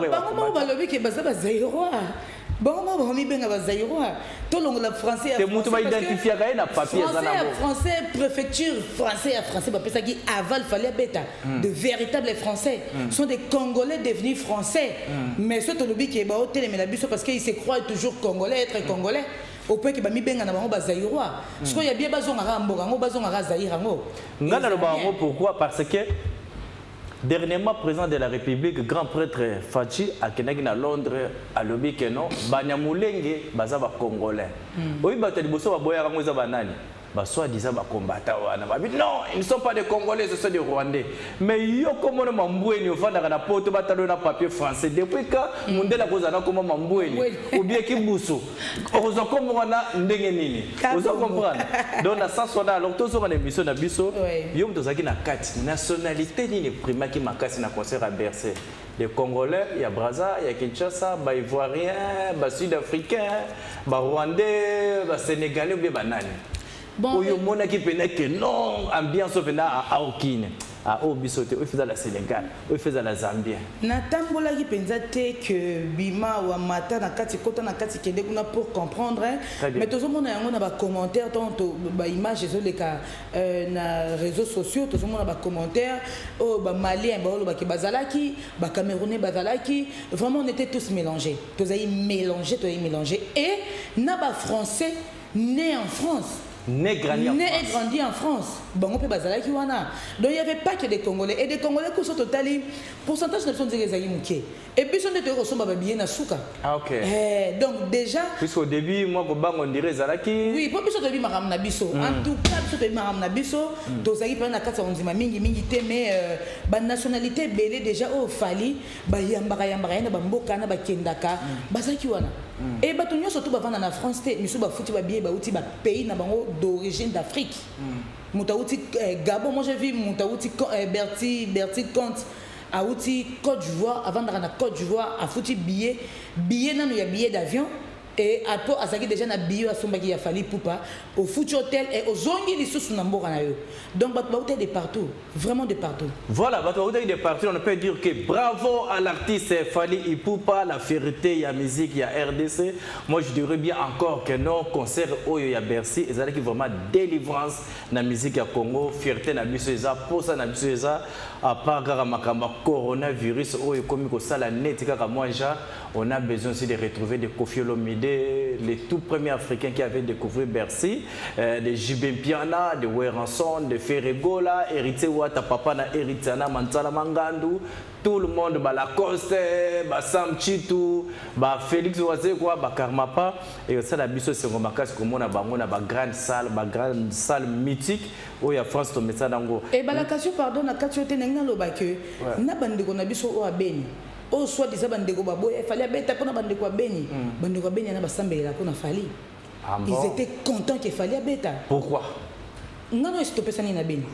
à bon, on va bien à Zaïrois. Tout le monde français. C'est mon tour identifié à un papier. Français, préfecture, français à français, parce que qui aval fallait bêta. De véritables Français sont des Congolais devenus Français. Mais ce Tolobi qui est bas au télé, mais la bus parce qu'ils se croient toujours Congolais, être Congolais. Au point que bah mi benga na bango bazaïrois. Parce qu'il y a bien bazon à Rambo, Rambo bazon à Zaïrango. Ngana le bango pourquoi? Parce que dernièrement, président de la République, grand prêtre Fachi, à Kenagina Londres, à l'Obi Keno, Banyamulenge, Bazaba Congolais. Oui, Bataliboso va boire à Banani. Soit disant combattant. Non, ils ne sont pas des Congolais, ce sont des Rwandais. Mais yo comme on m'emboué, on fait la porte bataille na papier français. Depuis quand Mundela Kozana comme m'emboué ou bien Kibusu. On a comme on a ndengenini. Vous comprenez? Donc dans sens on a alors tous on a émission na biso. Yo mtozaki na quatre nationalité ni les primaires qui makasi na concert à Bercy. les Congolais, il y a Brazza, il y a Kinshasa, les Ivoiriens, les Sud-Africains, les Rwandais, les Sénégalais ou bien les Nani. Bon, il y a des gens qui pensent que non, l'ambiance est à Aokine. À Obisote, il fait la Sénégal, il fait la Zambie. Natambola qui pense que Bima ou Amata na kati kota na kati kende kuna pour comprendre. Mais tout le monde a un commentaire, tant ba image sur les cas na réseaux sociaux, tout le monde a un commentaire. Oh ba Malien, ba ba bazalaki, ba Camerounais bazalaki. Vraiment on était tous mélangés. Tous ay mélangés, tous ay mélangés. Et na ba Français né en France. Né grandi en né France. et grandi en France. Bon, on peut baser qui wana. Donc il n'y avait pas que des Congolais. Et des Congolais qui sont total, pourcentage de personnes qui sont et puis ils sont ressemblent bien na souka. Ah ok. Eh, donc déjà. Puisqu'au début, moi, on dirait Zalaki. Oui, pour plus de vie maram na biso. En tout cas, plus de vie maram na biso. Donc ça y prend na kata on dit ma mingi mingi te mais ba nationalité belé déjà au fali ba yambara yambara na ba mboka na ba kendaka bazaki wana. Et bah tout le monde surtout va vendre en France, mais sous bah foutu bah bien bah outil bah pays na bango d'origine d'Afrique. Moutaouti Gabon, moi j'ai vu Moutaouti Berti Berti Comte à outil Côte d'Ivoire avant d'aller en Côte d'Ivoire à foutu billet billet non il y a billet d'avion. Et après, à ça déjà na bio à son bagage a fallu poupa au foutu hôtel et aux zongi les sous n'ambo na yo. Donc bah bah de partout, vraiment de partout. Voilà, bah bah de partout. On peut dire que bravo à l'artiste Fally Ipupa, la fierté, il y a musique, il y a R D C. Moi je dirais bien encore que non concert au il y a Bercy, et ça qui vraiment délivrance na musique à Congo, fierté na biso eza, pour ça na biso eza à part makamba coronavirus au comme ko sala net kaka moi on a besoin aussi de retrouver des Koffi Olomide, les tout premiers Africains qui avaient découvert Bercy, euh, des Jibin Piana, de Weranson, de Ferregola, hérité Wata Papa na Eritana, Mansala Mangandu, tout le monde, bah, Lacoste, bah, Sam Chitu, bah, Félix Oazé, quoi, bah, Karmapa, et ça la biso c'est comme comme on a bah, bah, grande salle, bah, grande salle mythique où il y a France to metsa dango. Et bah la question pardon na katiote n'enga loba que na bande ko na biso o abeni. Oh, soit des bandeko babo, il fallait bête pour bandeko beni. Bandeko beni na basambela pour na fali. Ils étaient contents qu'il fallait bête. Pourquoi? Non non, stopper ça ni na beni.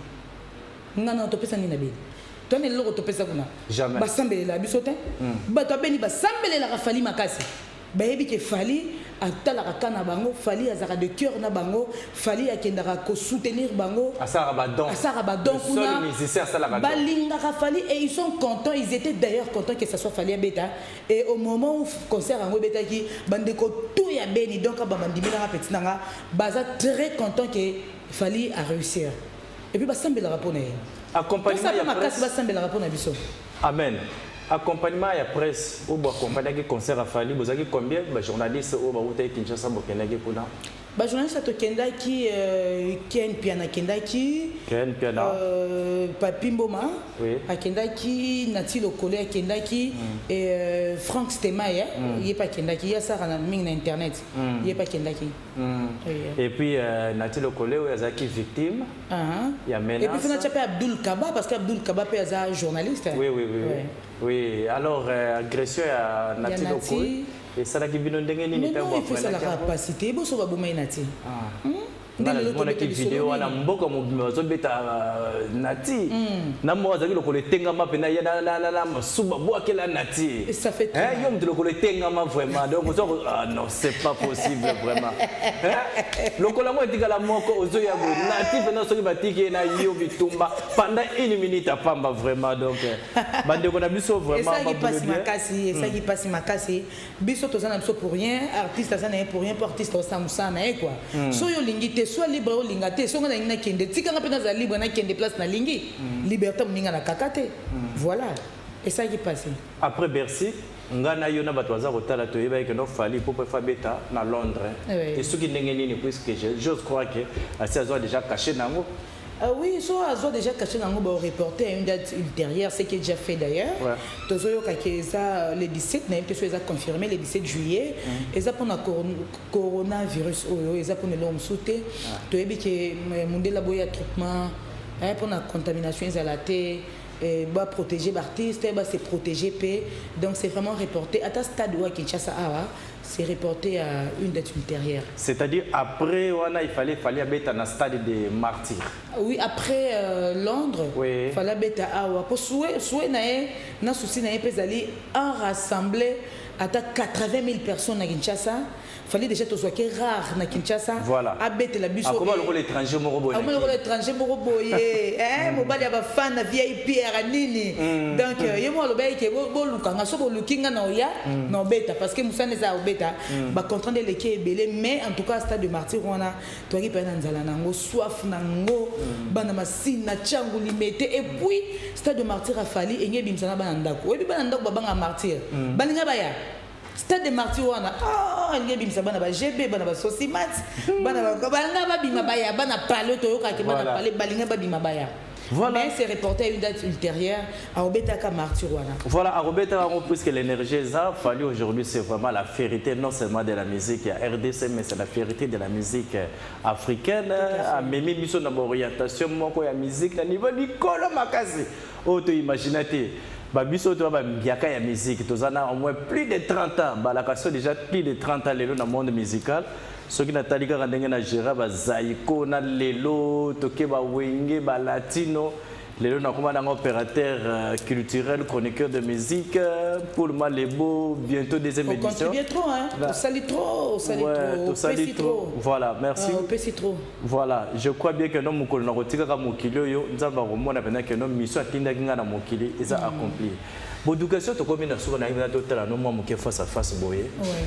Non non, stopper ça ni na beni. Toi ne l'autre stopper ça kuna. Jamais. Basambela bisote. Ba to beni basambela la fali makasi. Ba yebi ke fali atala kana bango, fali azara de cœur na bango, fali akendara ko soutenir bango. Asara badon. Asara badon kuna. Seul musicien asala badon. Balinga fali et ils sont contents, ils étaient d'ailleurs contents que ça soit Fally Beta et au moment où concert en Beta qui bandeko tout ya beni donc bandimela na petit nanga baza très content que Fally a réussi. Et puis basambela rapona. Accompagnement ya presse. Basambela rapona biso. Amen. Accompagnement à la presse, ou accompagnement à concert à Fally, vous avez combien de journalistes au Baouta Kinshasa Bokenage pour là? Bah journaliste à Kenda qui Ken Piana Kenda qui Ken Piana Papi Mboma oui à Kenda qui Nati Lokole à Kenda qui et Franck Stemaï il est pas Kenda qui il y a ça dans ming internet il est pas Kenda qui et puis Nati Lokole où il y a qui victime il y a menace et puis on a chapé Abdul Kaba parce qu'Abdul Kaba est un journaliste oui oui oui oui alors agression à Nati Lokole. Et ça, qui vient de mais non, il faut ça la capacité. Il faut ça la nati. On a une vidéo, on a beaucoup de nati. Na moi, j'ai le tenga ma pena ya na na na suba boa que la nati. Ça fait. Hein, yom de le tenga ma vraiment. Donc ah non, c'est pas possible vraiment. Le cola moi dit que la moko ozo ya nati pena so ki batiki na yo bitumba pendant une minute à pamba vraiment donc bande ko na biso vraiment ba ça qui passe makasi, et ça qui passe makasi. Biso to ça na biso pour rien, artiste ça na pour rien, pour artiste ça musa na quoi. So yo lingite soit libre ou lingate, so na na kende tika na pena za libre na kende place na lingi. Liberté mninga na kakate. Voilà. Et ça qui passe. Après Bercy, ngana yo na batwaza kotala to yeba que no Fally pour faire bêta na Londres. Et ce qui n'engage ni puisque j'ose croire que ça a déjà caché nango. Ah oui, soit a déjà caché dans le reporter à une date ultérieure, ce qui est déjà fait d'ailleurs. Le dix-sept, ils ont confirmé le dix-sept juillet. Ils ont pour le coronavirus, ils ont pour l'homme sauté. Tu as vu que le monde a un traitement pour la contamination, ils ont la terre. Bah protéger l'artiste, bah c'est protéger paix. Donc c'est vraiment reporté à ta stade où Kinshasa awa c'est reporté à une date ultérieure. C'est-à-dire après, il fallait fallait être dans un stade de martyr. Oui, après euh, Londres, oui. il fallait être à Awa. Pour souhait, souhait na souci na peut aller en rassembler à quatre-vingt mille personnes à Kinshasa. Il fallait déjà que ce soit rare à Kinshasa. Voilà. À bête la bus. Comment le l'étranger moroboye? Comment l'étranger moroboye? Hein, mon bal y a fan na V I P à Nini. Donc, il y a moi le bail qui est bon looking, so bon looking na oya, non bêta parce que Moussa n'est pas bêta. Bah contraint de l'équipe belé, mais en tout cas stade de martyr on a toi qui peine nzala nango soif nango, bana masine na changu limete et puis stade de martyr a fallu et ngi bimsana banandako. Et puis banandako babanga martyr. Balinga baya. Stade de martyr wana ah ngi bimsa bana ba G B bana ba Sosimat bana ba balinga ba bima baya bana parler to yoka ke bana parler balinga ba bima baya. Voilà. Mais c'est reporté à une date ultérieure à Robetaka Martyrouana. Voilà, à Robetaka, puisque l'énergie a fallu aujourd'hui, c'est vraiment la vérité, non seulement de la musique R D C, mais c'est la vérité de la musique africaine. À même mission d'orientation, moi, la musique, à niveau du colo makasi. Auto imaginez. Babiso to ba biaka ya musique to zana au moins plus de trente ans ba la question déjà plus de trente ans lelo dans le monde musical ceux qui natali ka ndenge na gera ba zaiko na lelo to ke ba wenge ba latino lelo na koma na opérateur euh, culturel chroniqueur de musique euh, pour le Malebo bientôt deuxième on édition. On contribue trop hein, on salit trop, on salit ouais, trop, on salit trop. trop. Voilà, merci. Euh, on pèse trop. Voilà, je crois bien que nous mukolo na kotika ka mukili yo nzamba romona pena que nous mission atinda kinga na mukili isa accompli. Bon éducation to komina souvent na ina totala no mwa muke face à face boye. Ouais.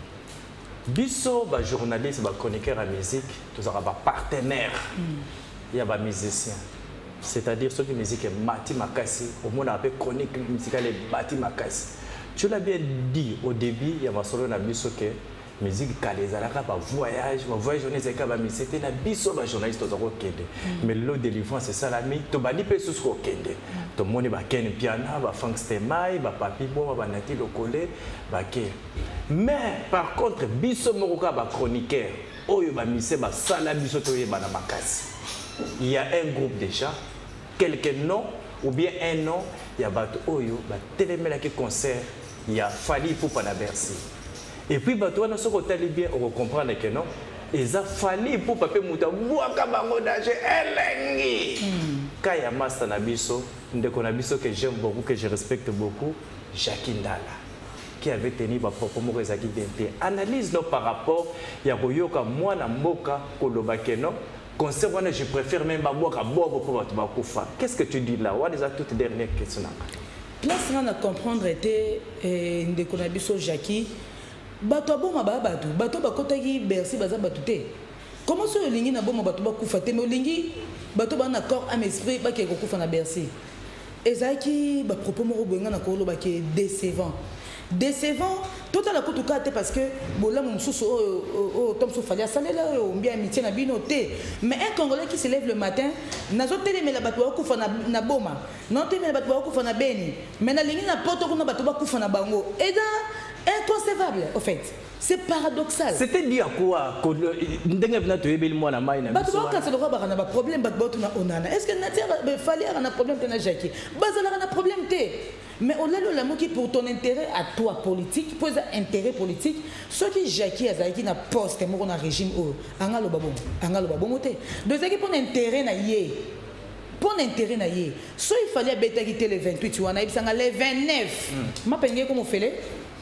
Biso ba journaliste ba chroniqueur à musique, tous ba partenaire. Il y a ba musicien. C'est-à-dire ceux qui musique est Mati Makasi, au monde appelle chronique musicale est Mati Makasi. Tu l'as bien dit au début, il y a ma solo na biso que musique kalezalaka ba voyage, ba voyage on est ba musique na biso ba journaliste to kende. Mais le délivrance c'est ça la mi to bali pe sous ko kende. To moni ba ken piano, ba funk stemai, ba papi bo ba nati lokole, ba ke. Mais par contre biso moroka ba chroniqueur, oyo ba mise ba sala biso to yeba na makasi. Il y a un groupe déjà, quelques noms, ou bien un nom, il y a Bato Oyo, Télémela qui concert, il y a Fali pour Panabersi. Et puis Bato, on a bien, on va comprendre que non, ils ont Fali pour Papé Mouta, Waka Bango Daje, Elengi. Kaya Master Nabiso, Ndeko Nabiso que j'aime beaucoup, que je respecte beaucoup, Jackie Ndala, qui avait tenu ma propre mot Zaki Dente. Analyse nous par rapport, il y a Koyoka, moi, Namboka, Kolobakeno. Concert, je préfère même boire à boire pour votre bakoufa. Qu'est-ce que tu dis là? What is la toute dernière question? Place on a comprendre était de Konabiso Jackie. Bato bon ma bato, bato bakotaki Bercy baza batute. Comment ce lingi na bon ma bato bakoufa te mais lingi bato ba un accord à esprit ba ke kokoufa na Bercy. Ezaki ba propos mo boyenga na kolo ba ke décevant. Décevant, tout à la coup parce que bola mon sous au tom sous fallait ça là on bien amitié na binoté mais un Congolais qui se lève le matin nazo télé mais la batwa ku fana na boma non télé mais la batwa ku fana beni mais na lingi na poto ku na batwa ku fana bango et là inconcevable en fait. C'est paradoxal. C'était dit à quoi? Ndenge vna to yebeli mwana mai na biso. Bato ka le roi bana ba problème bato bato na onana. Est-ce que natia be fallait un problème te na Jackie? Bazala na problème te. Mais au-delà de l'amour qui pour ton intérêt à toi politique, pour un intérêt politique, ce qui Jackie Azaki n'a poste mo na régime o angalo babon, angalo babon moté. Deuxième pour intérêt na yé. Pour intérêt na yé. So il fallait bêta quitter le vingt-huit, tu vois na ibsanga le vingt-neuf. Ma pengé comme fait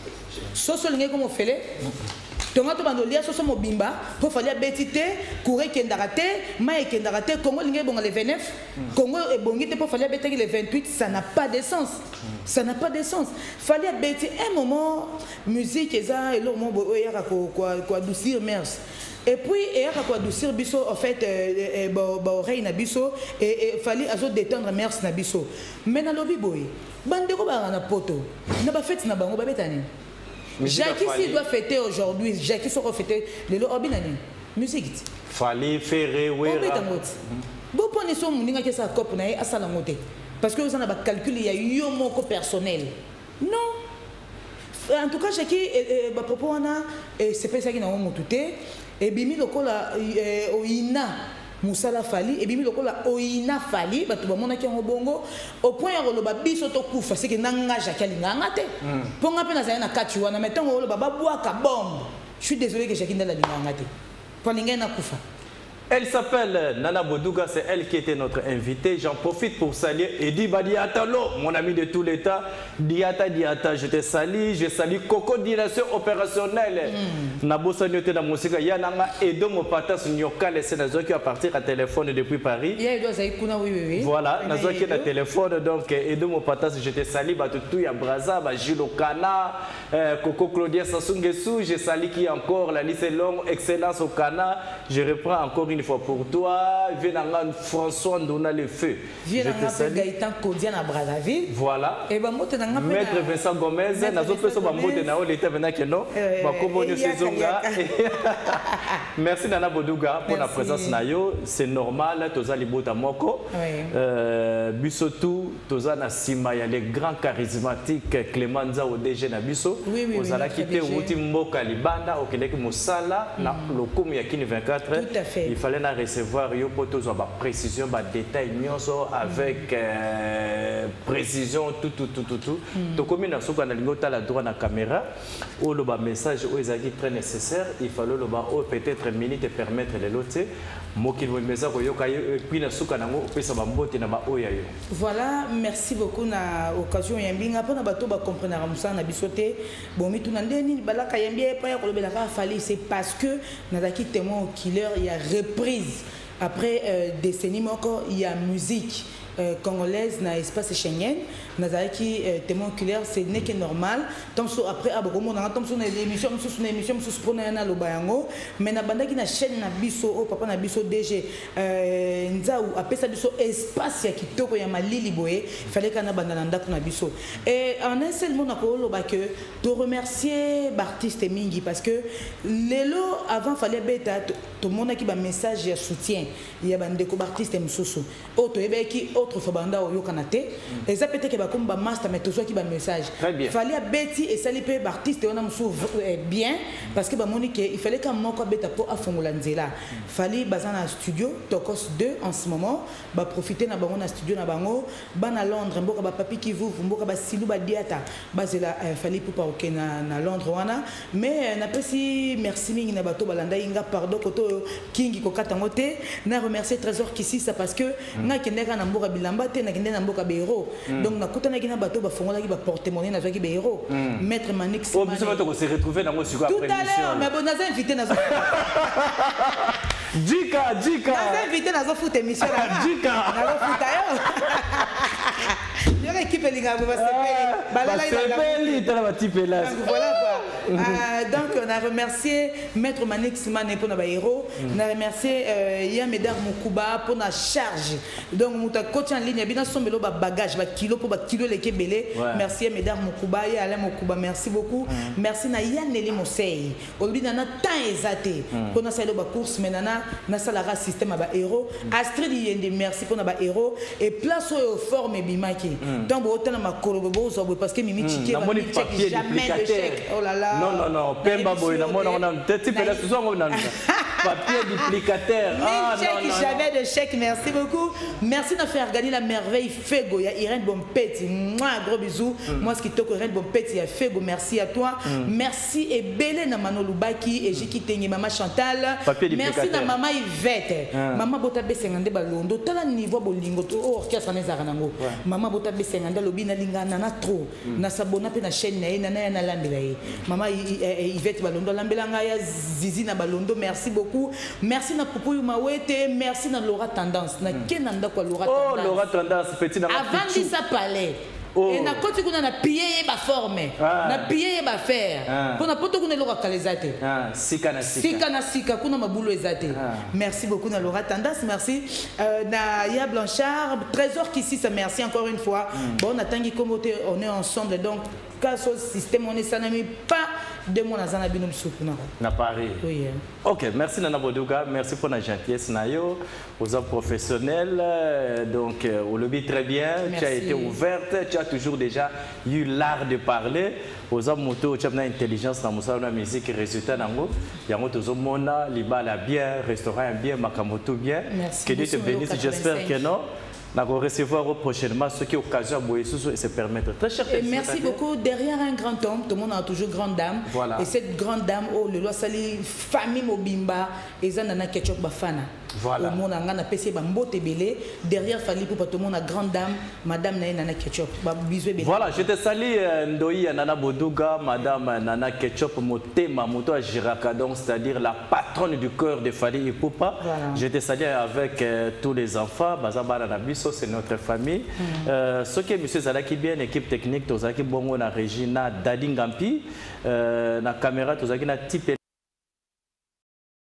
soso linge comme fait tonga to bandolia soso mobimba pour fallait betité courir kendarate mai kendarate Congo linge bon le vingt-neuf Congo et bongite pour fallait bêter le vingt-huit, ça n'a pas de sens. Ça n'a pas de sens. Fallait bêter un moment musique et ça et le moment quoi quoi doucir mers. Et puis il y a quoi doucir biso en fait euh ba oreille na biso et fallait azo détendre mers na biso. Mais na lobby boy bandeko ba na poto na ba fête na bango ba betani. Jackie s'il doit fêter aujourd'hui, Jackie sera fêter le Obinani. Musique. Fallait faire oui. Bon prenez son moninga qui sa cop na à salamote. Parce que vous en avez calculé, il y a eu un mot personnel. Non. En tout cas, Jackie ba propos on a c'est pas ça qui n'a pas monté et bimi lokola o ina musala fali et bimi lokola oina fali bato bamonaki yango bongo au point ya koloba biso tokufa c'est que nanga Jacques alinganga te ponga pe nazali na kati wana metango koloba babwaka bombe. Je suis désolé que Jacques ndala linganga te pour linga na kufa. Elle s'appelle Nana Bodouga, c'est elle qui était notre invitée. J'en profite pour saluer Edi Badiatalo, mon ami de tout l'État. Diata Diata, je te salue. Je salue Coco Direction opérationnelle. Nabosa Nyote na Moussika, Yananga Edo Mopatas Nyoka, les sénateurs qui à partir à téléphone depuis Paris. Voilà, Nazo qui est à téléphone, donc Edo Mopatas, je te salue. Batutu ya Braza, Jules Okana, Coco Claudia Sassungesu, je salue qui encore, la liste est longue, excellence au Cana. Je reprends encore une fois pour toi, Vénangan François Ndona le feu. Je te salue. Gaëtan Kodia na Brazzaville. Voilà. Et ben Maître Vincent Gomez, nazo peso ba mbote na o l'état venant que non. Ba kobonyo sezonga. Merci Nana Bodouga pour la présence na yo, c'est normal toza libota moko. Euh bisotu toza na sima ya les grands charismatiques Clément Nza O D G na biso. Ozala kité wuti mboka libanda okeleki musala na lokumu ya kini vingt-quatre. Tout à fait. Il fallait recevoir yo poto zo ba précision ba détail nyonso avec euh, précision tout tout tout tout tout to comme na soka na lingota la droit na caméra ou le ba message ou ezaki très nécessaire il fallait le ba ou peut-être minute permettre les lots moki mo message ko yoka puis na soka nango pesa ba mbote na ba oya yo. Voilà, merci beaucoup na occasion ya mbinga pona bato ba comprendre musa na bisoté bon mi tuna ndeni balaka yambie pa ya ko lobela ka fali c'est parce que nazaki témoin au killer il y a reprise après euh, décennies mais encore il y a musique euh, congolaise na espace Schengen nazaki euh, témoin oculaire c'est n'est que normal tant après abokomo na tant sur émission sur émission sur pona na lobayango mais na bandaki na chaîne na biso o papa na biso D G euh, nzau apesa biso espace ya kitoko ya malili boye fallait kana bandana ndako na biso et en un seul mot na ko loba que to remercier l'artiste mingi parce que lelo avant fallait beta tout le monde qui ba message ya soutien il y a bande ko artiste msusu auto ebeki autre fabanda o yokanate et ça peut-être que ba comme ba master mais tout ça qui ba message fallait beti et ça lipe artiste on a msu bien parce que ba monique il fallait quand moko beta po afongola nzela fallait bazana studio tokos deux en ce moment ba profiter na bango na studio na bango ba na Londres mboka ba papi qui vous mboka ba silu ba diata bazela fallait pour pas OK na na Londres wana mais na pesi merci mingi na bato balanda inga pardon koto kingi ko katangote na remercier Trésor Kissi ça parce que nga kendeka na mboka bilamba te na kendeka na mboka béro donc na kutana kina bato ba fongola ki ba porte-monnaie na zaki béro maître Manix oh biso bato ko se retrouver dans moi sur après tout à l'heure mais bon naza invité na Djika Djika naza invité na zo foot émission na Djika na zo foot ayo il y a équipe linga ba sepeli balala sepeli tala ba tipela voilà quoi euh, donc on a remercié maître Manix Mané pour na ba héros on a remercié ya Médard Mokuba pour na charge donc muta coach en ligne bina sombelo ba bagage ba kilo pour ba kilo leke belé merci Médard Mokuba ya Alain Mokuba merci beaucoup merci na Yaneli Mosei olobi na temps exaté pour na sala ba course menana na sala ra système ba héros Astrid Yende merci pour na ba héros et place au forme bimaki donc bo tana makolo bo zo parce que mimi chiki ba moni papier duplicateur oh là là non non non pemba boy na mona on a peut-être pe la saison on a papier duplicateur ah non non jamais de chèque merci beaucoup merci de faire gagner la merveille Fego ya Irène Bompeti moi gros bisous moi ce qui toko Irène Bompeti ya Fego merci à toi merci et Belé na Manolo Baki et Jiki Tengi maman Chantal merci na maman Yvette maman bota besengande balondo tala niveau bolingo to orchestre na ezaka nango maman bota besengande lobi na lingana na trop na sabona pe na chaîne na na na lambela ye maman Yvette balondo lambela nga ya Zizi na balondo merci beaucoup merci na Pupuyu Mawete merci na Laura Tendance na kenanda kwa Laura Tendance oh Laura Tendance petit na avant dit ça palais et na koti kuna na pied ba forme na pied ba faire pour na poto kuna Laura Kalezate ah sika na sika sika na sika kuna mabulo ezate merci beaucoup na Laura Tendance merci na Ya Blanchard Trésor Kissi ça merci encore une fois bon on a tangi comme on est ensemble donc cas système on est ça n'a pas deux mois dans un binôme soupe na Paris. Oui. Ok, merci Nana Boduga, merci pour la gentillesse nayo, aux hommes professionnels. Donc au lobby très bien, merci. Tu as été ouverte, tu as toujours déjà eu l'art de parler. Aux hommes moto, tu as une intelligence dans la musique, résultat nango. Yango tozo mona, libala bien, restaurant bien, makamoto bien. Merci. Que Dieu te bénisse, j'espère que non. Nous allons recevoir prochainement ce qui est occasion de se permettre. Très cher. Et merci beaucoup. Derrière un grand homme, tout le monde a toujours grande dame. Voilà. Et cette grande dame, oh, le loi sali, famille Mobimba, et ça n'a ketchup bafana. Voilà. Au monde a un P C bambote belé. Derrière Fali pour tout le monde a grande dame, madame Nana ketchup. Voilà, je te salue Ndoyi Nana Boduga, madame Nana ketchup, motema moto à Jiraka, donc c'est-à-dire la patronne du cœur de Fali Ipupa. Voilà. Je te salue avec euh, tous les enfants, Bazaba Nanabiso, c'est notre famille. Mm. Euh, ce qui est monsieur Zalaki bien, équipe technique, Tozaki Bongo na Regina Dadingampi, euh, na caméra Tozaki na type